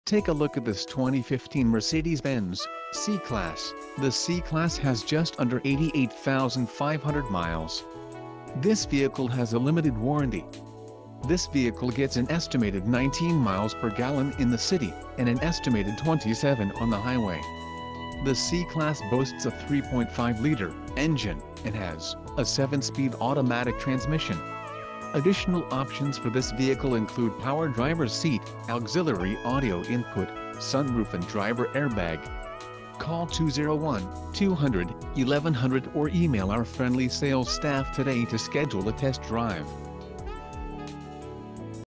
Take a look at this 2015 Mercedes-Benz C-Class. The C-Class has just under 88,500 miles. This vehicle has a limited warranty. This vehicle gets an estimated 19 miles per gallon in the city, and an estimated 27 on the highway. The C-Class boasts a 3.5-liter engine, and has a 7-speed automatic transmission. Additional options for this vehicle include power driver's seat, auxiliary audio input, sunroof and driver airbag. Call 201-200-1100 or email our friendly sales staff today to schedule a test drive.